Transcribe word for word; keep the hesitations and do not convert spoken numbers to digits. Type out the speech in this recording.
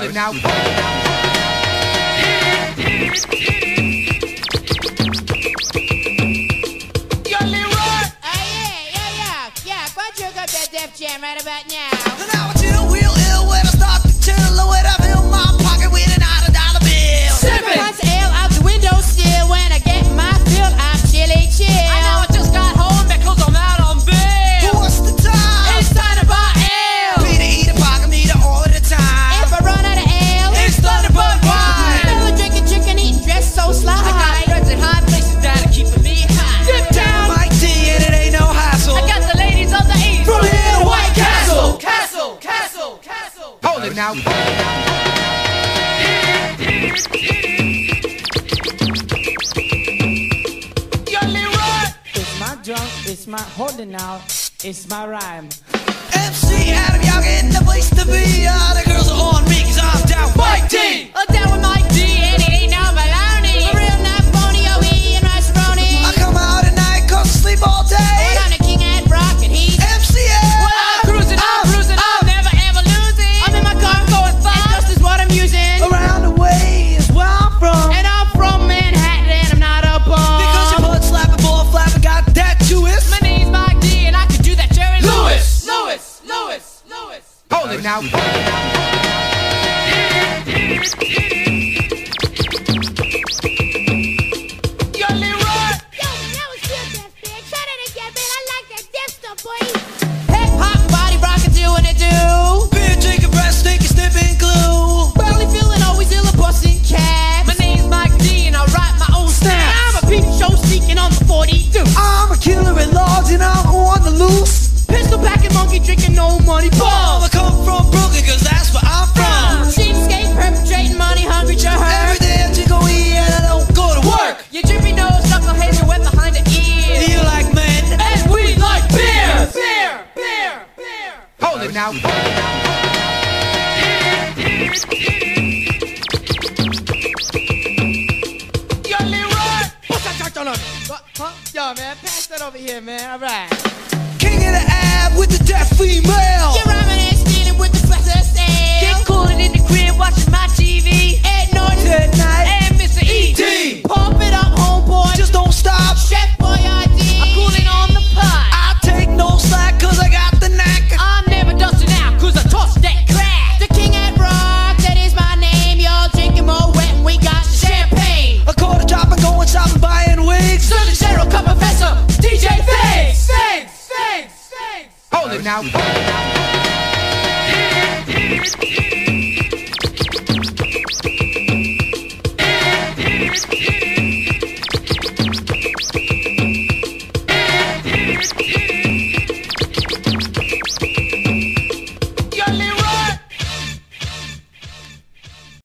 Hold it now. Def Jam right about now. And now I chill real ill when I start to chill, or when I fill my pocket with an out of dollar bill. Seven pints of ale out the window still. When I get my fill, I'm chilly chill. I know I just got home because I'm out on bail. What's the time? It's time to buy ale. Peter eat a pocket meter all the time. If I run out of ale, It's Thunderbird wine. never drinking chicken, eating dressed so sly. I got friends in high places that are keeping me high. Dip down. Mike D and it ain't no hassle. I got the ladies of the east. From here to White Castle, Castle, Castle, Castle. Hold it now. It's my drum, it's my holding now, it's my rhyme. M C Adam, y'all getting the place to be. All the girls are on me cause I'm down with Mike D. I'm down with Mike D and it ain't no baloney. A real nice phony, oh he and rice roni. I come out at night cause I sleep all day. I'm the king at rock and he's M C L. well, I'm cruising, I'm cruising, I'm never ever losing. I'm in my car going fast, and just is what I'm using. Around the way is where I'm from. And I'm from Manhattan and I'm not a bum. Because your butt slapping, ball flapping, got that Jewish. My name's Mike D and I can do that Jerry Lewis, Lewis, Lewis, Lewis. Hold it now. Yo, Leroy. Yo, that was good, Def man. Try that again, man. I like that Def stuff, boy. Hip hop body rockin' doing it do. Beer drinking, breath stinking, sniffing glue. Barely feeling always ill a bustin' cab. My name's Mike D and I write my own I'm snaps. a peep show sneaking on the forty-two. I'm a killer at large and I'm on the loose. Pistol packing monkey drinking no money Bomb, I balls. come from Brooklyn cause that's where I'm from. Cheapskate perpetrating money hungry to Every her. day I drink a weed and I don't go to work. Your drippy nose, knuckleheads, and wet behind the ears. You like men? And we like beer. Beer, beer, beer. Hold it now. Yo, Leroy. What's that touch on us? What? Huh? Yo, man, pass that over here, man. All right. King of the ab with the deaf female. You're rhyming and stealing with the flesh of steel. Get cooling in the crib watching my T V. Ed Norton Good night. And Mister E. D. Pump it up, homeboy. Just don't stop. Chef Boyardee. I'm cooling on the pot. I take no slack cause I got the knack. I'm never dusting out cause I toss that crack. The king at rock, that is my name. Y'all drinking more wet and we got the champagne. A quarter drop and going shopping, buying wigs. Surgeon General, Cup Professor, D J Figs. Figs, Figs, Figs. Hold it now.